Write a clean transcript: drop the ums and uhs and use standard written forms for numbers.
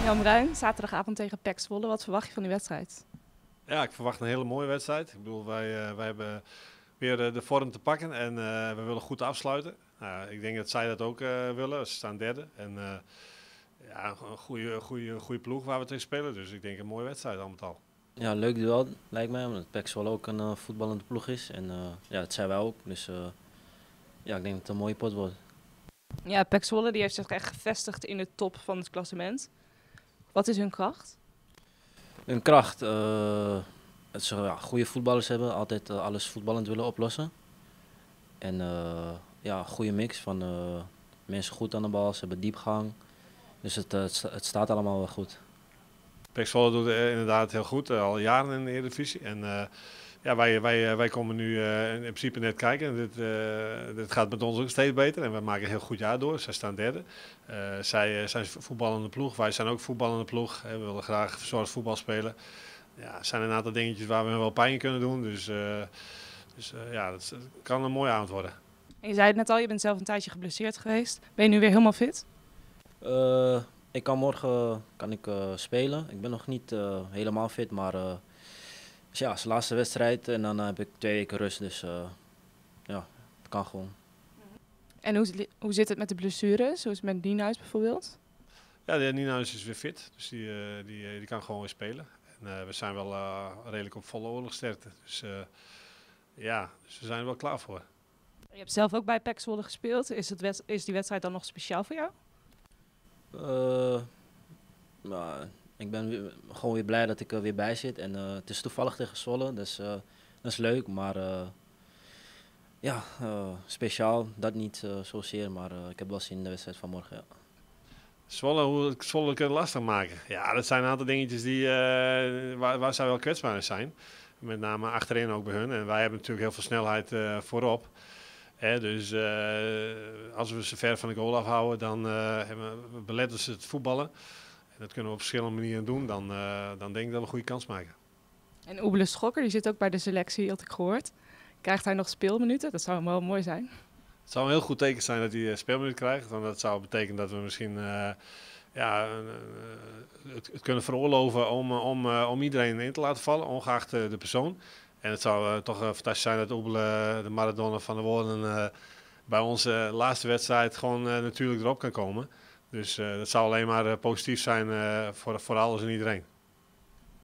Jan Bruin, zaterdagavond tegen PEC Zwolle. Wat verwacht je van die wedstrijd? Ja, ik verwacht een hele mooie wedstrijd. Ik bedoel, wij hebben weer de vorm te pakken en we willen goed afsluiten. Ik denk dat zij dat ook willen. Ze staan derde. En ja, een goede ploeg waar we tegen spelen. Dus ik denk een mooie wedstrijd al met al. Ja, leuk duel lijkt mij, omdat PEC Zwolle ook een voetballende ploeg is. En ja, dat zijn wij ook. Dus ja, ik denk dat het een mooie pot wordt. Ja, PEC Zwolle die heeft zich echt gevestigd in de top van het klassement. Wat is hun kracht? Hun kracht, dat ze goede voetballers hebben, altijd alles voetballend willen oplossen. En ja, een goede mix van mensen goed aan de bal, ze hebben diepgang. Dus het staat allemaal wel goed. PEC Zwolle doet inderdaad heel goed, al jaren in de Eredivisie. En ja, wij komen nu in principe net kijken. Dit gaat met ons ook steeds beter en we maken een heel goed jaar door. Zij staan derde. Zij zijn voetballende ploeg, wij zijn ook voetballende ploeg. We willen graag verzorgd voetbal spelen. Ja, er zijn een aantal dingetjes waar we wel pijn in kunnen doen. Dus ja, dat kan een mooie avond worden. En je zei het net al, je bent zelf een tijdje geblesseerd geweest. Ben je nu weer helemaal fit? Ik kan morgen spelen. Ik ben nog niet helemaal fit, maar dus ja, het is de laatste wedstrijd en dan heb ik 2 weken rust. Dus ja, het kan gewoon. En hoe zit het met de blessures? Hoe is het met Nienhuis bijvoorbeeld? Ja, de Nienhuis is weer fit, dus die kan gewoon weer spelen. En we zijn wel redelijk op volle oorlogsterkte. Dus ja, dus we zijn er wel klaar voor. Je hebt zelf ook bij PEC Zwolle gespeeld. Is die wedstrijd dan nog speciaal voor jou? Nou, ik ben gewoon weer blij dat ik er weer bij zit. En het is toevallig tegen Zwolle, dus dat is leuk. Maar ja, speciaal, dat niet zozeer. Maar ik heb wel zin in de wedstrijd van morgen. Ja. Zwolle, hoe het Zwolle kunnen lastig maken. Ja, dat zijn een aantal dingetjes waar zij wel kwetsbaar in zijn. Met name achterin ook bij hun. En wij hebben natuurlijk heel veel snelheid voorop. Dus als we ze ver van de goal afhouden, dan beletten ze het voetballen. En dat kunnen we op verschillende manieren doen. Dan denk ik dat we een goede kans maken. En Oebele Schokker, die zit ook bij de selectie, had ik gehoord. Krijgt hij nog speelminuten? Dat zou hem wel mooi zijn. Het zou een heel goed teken zijn dat hij speelminuten krijgt. Want dat zou betekenen dat we misschien het kunnen veroorloven om iedereen in te laten vallen, ongeacht de persoon. En het zou toch fantastisch zijn dat Oebele, de Maradona van de Woorden, bij onze laatste wedstrijd gewoon natuurlijk erop kan komen. Dus dat zou alleen maar positief zijn voor alles en iedereen.